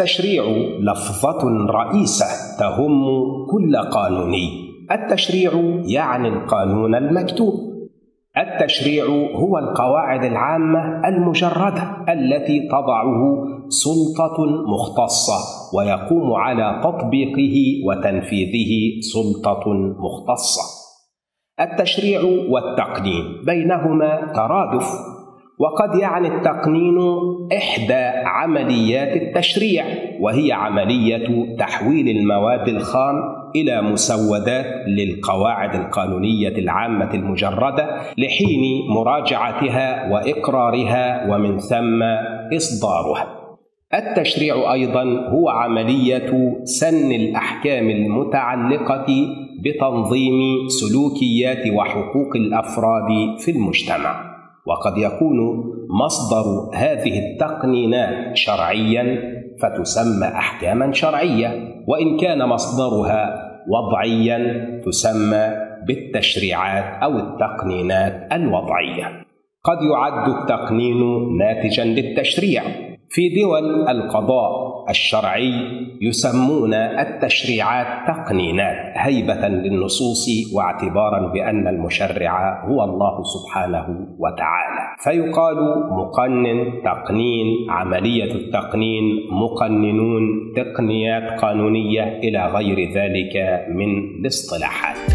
التشريع لفظة رئيسة تهم كل قانوني. التشريع يعني القانون المكتوب. التشريع هو القواعد العامة المجردة التي تضعه سلطة مختصة ويقوم على تطبيقه وتنفيذه سلطة مختصة. التشريع والتقنين بينهما ترادف، وقد يعني التقنين إحدى عمليات التشريع، وهي عملية تحويل المواد الخام إلى مسودات للقواعد القانونية العامة المجردة لحين مراجعتها وإقرارها ومن ثم إصدارها. التشريع أيضا هو عملية سن الأحكام المتعلقة بتنظيم سلوكيات وحقوق الأفراد في المجتمع، وقد يكون مصدر هذه التقنينات شرعيا فتسمى أحكاما شرعية، وإن كان مصدرها وضعيا تسمى بالتشريعات أو التقنينات الوضعية. قد يعد التقنين ناتجا للتشريع. في دول القضاء الشرعي يسمون التشريعات تقنينات هيبة للنصوص واعتبارا بأن المشرع هو الله سبحانه وتعالى، فيقال مقنن، تقنين، عملية التقنين، مقننون، تقنيات قانونية إلى غير ذلك من الاصطلاحات.